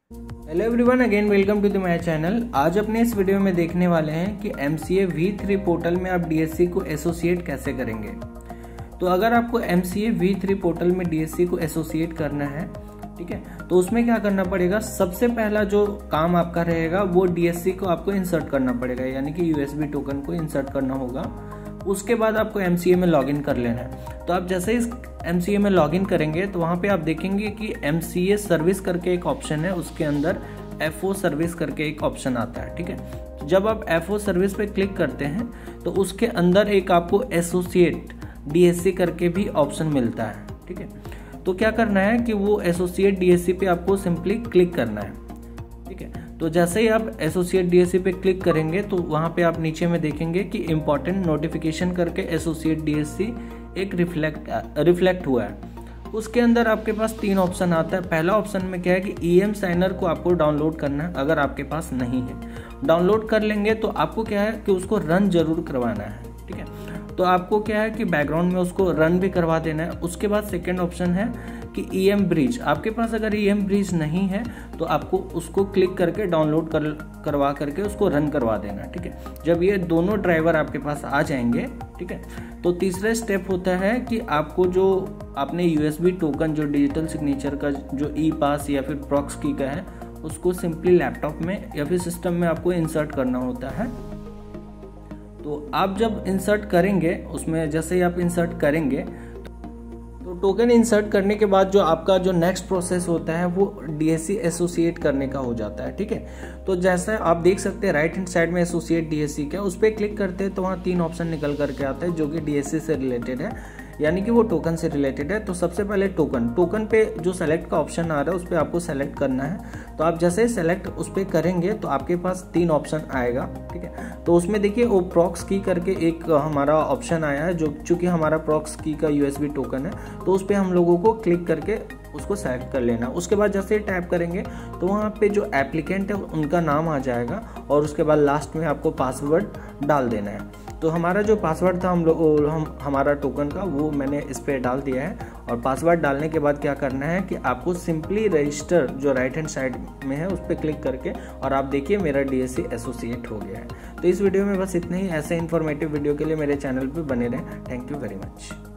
Hello everyone, again welcome to the my channel. आज अपने इस वीडियो में देखने वाले हैं कि MCA V3 पोर्टल में आप DSC को एसोसिएट कैसे करेंगे। तो अगर आपको MCA V3 पोर्टल में DSC को एसोसिएट करना है, ठीक है, तो उसमें क्या करना पड़ेगा। सबसे पहला जो काम आपका रहेगा वो DSC को आपको इंसर्ट करना पड़ेगा, यानी कि USB टोकन को इंसर्ट करना होगा। उसके बाद आपको MCA में लॉगिन कर लेना है। तो आप जैसे इस MCA में लॉगिन करेंगे तो वहाँ पे आप देखेंगे कि MCA सर्विस करके एक ऑप्शन है, उसके अंदर FO सर्विस करके एक ऑप्शन आता है, ठीक है। तो जब आप FO सर्विस पे क्लिक करते हैं तो उसके अंदर एक आपको एसोसिएट DSC करके भी ऑप्शन मिलता है, ठीक है। तो क्या करना है कि वो एसोसिएट DSC पे आपको सिंपली क्लिक करना है, ठीक है। तो जैसे ही आप एसोसिएट DSC पे क्लिक करेंगे तो वहाँ पे आप नीचे में देखेंगे कि इम्पॉर्टेंट नोटिफिकेशन करके एसोसिएट DSC एक रिफ्लेक्ट हुआ है। उसके अंदर आपके पास 3 ऑप्शन आता है। पहला ऑप्शन में क्या है कि EM साइनर को आपको डाउनलोड करना है, अगर आपके पास नहीं है। डाउनलोड कर लेंगे तो आपको क्या है कि उसको रन जरूर करवाना है, ठीक है। तो आपको क्या है कि बैकग्राउंड में उसको रन भी करवा देना है। उसके बाद सेकेंड ऑप्शन है कि EM ब्रिज। आपके पास अगर EM ब्रिज नहीं है तो आपको उसको क्लिक करके डाउनलोड करवा करके उसको रन करवा देना, ठीक है। जब ये दोनों ड्राइवर आपके पास आ जाएंगे, ठीक है, तो तीसरा स्टेप होता है कि आपको जो आपने USB टोकन जो डिजिटल सिग्नेचर का जो E-पास या फिर प्रॉक्स की का है उसको सिंपली लैपटॉप में या फिर सिस्टम में आपको इंसर्ट करना होता है। तो आप जब इंसर्ट करेंगे उसमें, जैसे ही आप इंसर्ट करेंगे तो टोकन इंसर्ट करने के बाद जो आपका जो नेक्स्ट प्रोसेस होता है वो DSC एसोसिएट करने का हो जाता है, ठीक है। तो जैसा आप देख सकते हैं राइट हैंड साइड में एसोसिएट DSC का, उस पर क्लिक करते हैं तो वहाँ 3 ऑप्शन निकल करके आता है जो कि DSC से रिलेटेड है, यानी कि वो टोकन से रिलेटेड है। तो सबसे पहले टोकन पे जो सेलेक्ट का ऑप्शन आ रहा है उस पर आपको सेलेक्ट करना है। तो आप जैसे ही सेलेक्ट उस पर करेंगे तो आपके पास 3 ऑप्शन आएगा, ठीक है। तो उसमें देखिए वो प्रॉक्स की करके एक हमारा ऑप्शन आया है, जो चूंकि हमारा प्रॉक्स की का USB टोकन है तो उस पर हम लोगों को क्लिक करके उसको सेलेक्ट कर लेना। उसके बाद जैसे ही टैप करेंगे तो वहाँ पे जो एप्लीकेंट है उनका नाम आ जाएगा और उसके बाद लास्ट में आपको पासवर्ड डाल देना है। तो हमारा जो पासवर्ड था हमारा टोकन का वो मैंने इस पर डाल दिया है। और पासवर्ड डालने के बाद क्या करना है कि आपको सिंपली रजिस्टर जो राइट हैंड साइड में है उस पर क्लिक करके, और आप देखिए मेरा DSC एसोसिएट हो गया है। तो इस वीडियो में बस इतना ही। ऐसे इन्फॉर्मेटिव वीडियो के लिए मेरे चैनल पर बने रहें। Thank you very much.